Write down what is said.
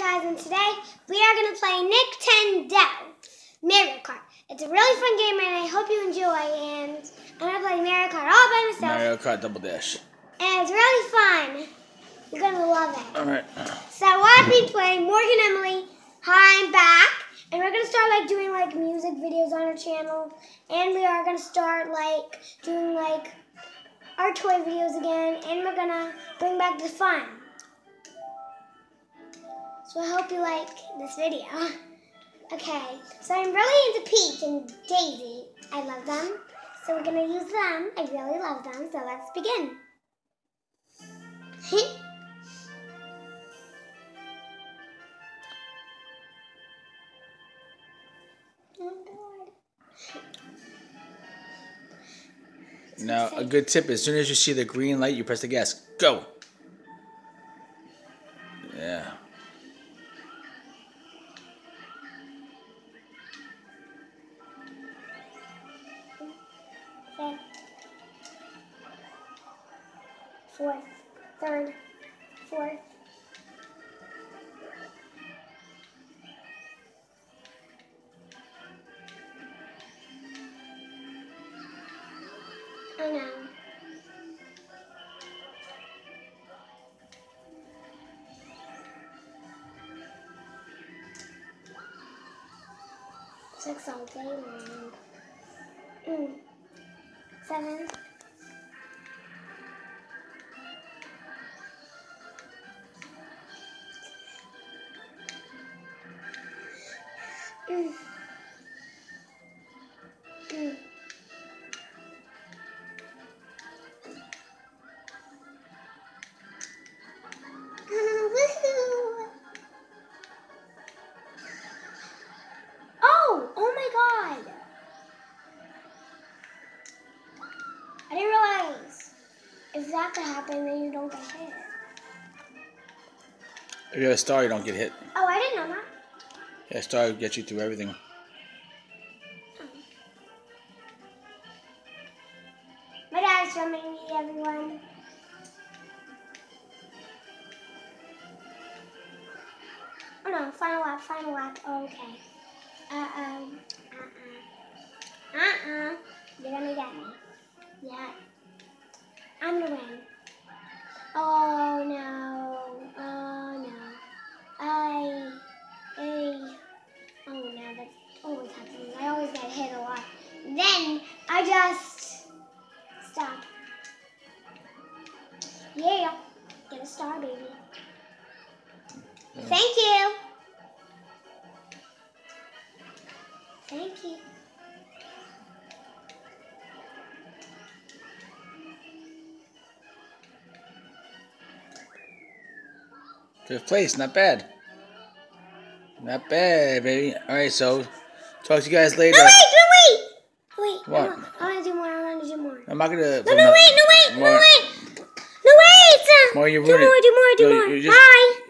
guys, and today we are going to play Nintendo Mario Kart. It's a really fun game and I hope you enjoy, and I'm going to play Mario Kart all by myself. Mario Kart Double Dash. And it's really fun. You're going to love it. Alright. So I've been playing Morgan Emily. Hi, I'm back. And we're going to start doing music videos on our channel. And we are going to start doing our toy videos again. And we're going to bring back the fun. So I hope you like this video. Okay, so I'm really into Peach and Daisy. I love them. So we're going to use them. I really love them. So let's begin. Now, a good tip, as soon as you see the green light, you press the gas. Go! Yeah. Okay. Fourth, third, fourth. Oh no. Six all day long. 7. Oh my God! I didn't realize if that could happen, then you don't get hit. If you have a star, you don't get hit. Oh, I didn't know that. Yeah, a star gets you through everything. My dad's filming me, everyone. Oh no, final lap, final lap. Oh, okay. You're gonna get me. Yeah. I'm gonna win. Oh no. Oh no. Oh no, that's always happening. I always get hit a lot. Then I just stop. Yeah. Get a star, baby. Thank you. Thank you. Fifth place, not bad. Not bad, baby. Alright, so talk to you guys later. No, wait. Wait. What? I want to do more. I'm not gonna. No, wait. More, you Do ruin it. more. You're just, Bye.